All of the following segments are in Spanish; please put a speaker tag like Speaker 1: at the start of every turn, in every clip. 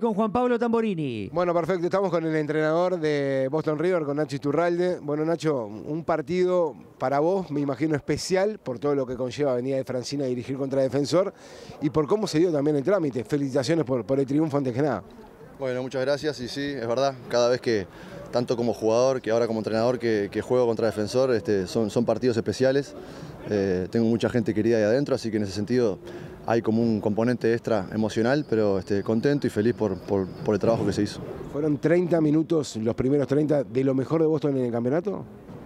Speaker 1: con Juan Pablo Tamborini.
Speaker 2: Bueno, perfecto. Estamos con el entrenador de Boston River, con Nacho Iturralde. Bueno, Nacho, un partido para vos, me imagino, especial por todo lo que conlleva venir de Francina a dirigir contra Defensor y por cómo se dio también el trámite. Felicitaciones por el triunfo antes que nada.
Speaker 3: Bueno, muchas gracias y sí, es verdad, cada vez que, tanto como jugador que ahora como entrenador que juego contra Defensor, son partidos especiales. Tengo mucha gente querida ahí adentro, así que en ese sentido hay como un componente extra emocional, pero contento y feliz por el trabajo que se hizo.
Speaker 2: ¿Fueron 30 minutos, los primeros 30, de lo mejor de Boston en el campeonato?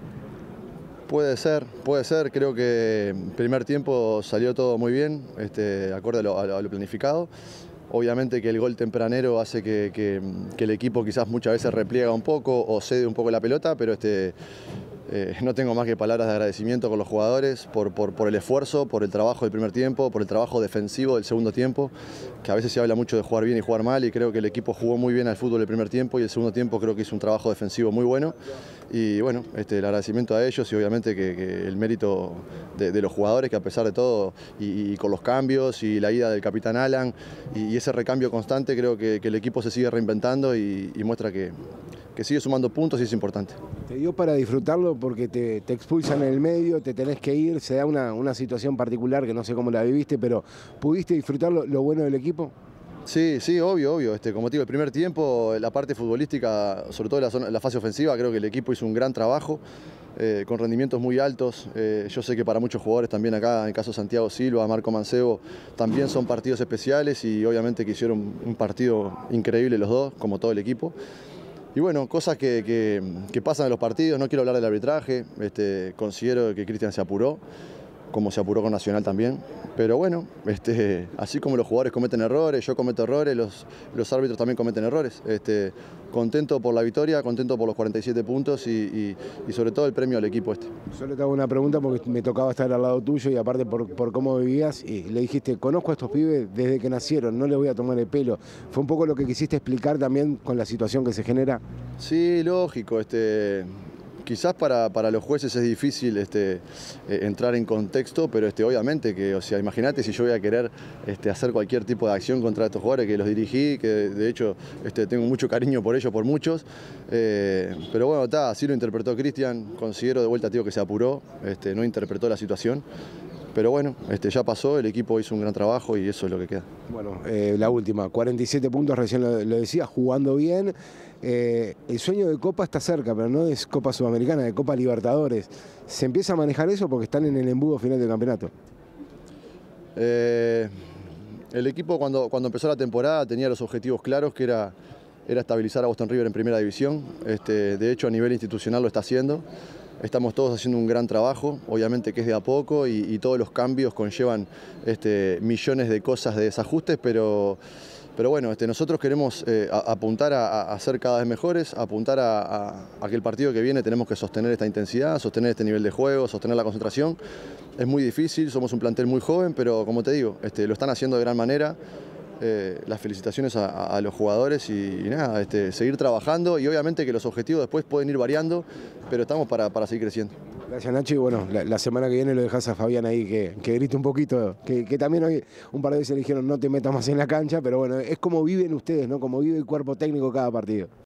Speaker 3: Puede ser, creo que el primer tiempo salió todo muy bien, acorde a lo planificado. Obviamente que el gol tempranero hace que el equipo quizás muchas veces repliega un poco o cede un poco la pelota, pero no tengo más que palabras de agradecimiento con los jugadores por el esfuerzo, por el trabajo del primer tiempo, por el trabajo defensivo del segundo tiempo, que a veces se habla mucho de jugar bien y jugar mal, y creo que el equipo jugó muy bien al fútbol el primer tiempo y el segundo tiempo creo que hizo un trabajo defensivo muy bueno. Y bueno, el agradecimiento a ellos y obviamente que el mérito de los jugadores, que a pesar de todo y con los cambios y la ida del capitán Alan y ese recambio constante, creo que el equipo se sigue reinventando y muestra que sigue sumando puntos y es importante.
Speaker 2: ¿Te dio para disfrutarlo porque te expulsan en el medio, te tenés que ir, se da una situación particular que no sé cómo la viviste, pero ¿pudiste disfrutar lo bueno del equipo?
Speaker 3: Sí, obvio. Como te digo, el primer tiempo, la parte futbolística, sobre todo la fase ofensiva, creo que el equipo hizo un gran trabajo, con rendimientos muy altos. Yo sé que para muchos jugadores también acá, en el caso de Santiago Silva, Marco Mancebo, también son partidos especiales y obviamente que hicieron un partido increíble los dos, como todo el equipo. Y bueno, cosas que pasan en los partidos, no quiero hablar del arbitraje, considero que Cristian se apuró, como se apuró con Nacional también, pero bueno, así como los jugadores cometen errores, yo cometo errores, los árbitros también cometen errores. Contento por la victoria, contento por los 47 puntos y sobre todo el premio al equipo
Speaker 2: Solo te hago una pregunta porque me tocaba estar al lado tuyo y aparte por cómo vivías, y le dijiste, conozco a estos pibes desde que nacieron, no les voy a tomar el pelo. ¿Fue un poco lo que quisiste explicar también con la situación que se genera?
Speaker 3: Sí, lógico, quizás para los jueces es difícil entrar en contexto, pero obviamente que, o sea, imagínate si yo voy a querer hacer cualquier tipo de acción contra estos jugadores que los dirigí, que de hecho tengo mucho cariño por ellos, por muchos, pero bueno, así lo interpretó Cristian, considero de vuelta, tío, que se apuró, no interpretó la situación. Pero bueno, ya pasó, el equipo hizo un gran trabajo y eso es lo que queda.
Speaker 2: Bueno, la última, 47 puntos, recién lo decía, jugando bien. El sueño de Copa está cerca, pero no es Copa Sudamericana, de Copa Libertadores. ¿Se empieza a manejar eso porque están en el embudo final del campeonato?
Speaker 3: El equipo cuando empezó la temporada tenía los objetivos claros, que era estabilizar a Boston River en primera división. De hecho, a nivel institucional lo está haciendo. Estamos todos haciendo un gran trabajo, obviamente que es de a poco y todos los cambios conllevan millones de cosas de desajustes, pero bueno, nosotros queremos apuntar a ser cada vez mejores, apuntar a que el partido que viene tenemos que sostener esta intensidad, sostener este nivel de juego, sostener la concentración. Es muy difícil, somos un plantel muy joven, pero como te digo, lo están haciendo de gran manera. Las felicitaciones a los jugadores y nada, seguir trabajando y obviamente que los objetivos después pueden ir variando, pero estamos para seguir creciendo.
Speaker 2: Gracias, Nacho, y bueno, la semana que viene lo dejas a Fabián ahí que grite un poquito, que también hoy un par de veces le dijeron no te metas más en la cancha, pero bueno, es como viven ustedes, ¿no? Como vive el cuerpo técnico cada partido.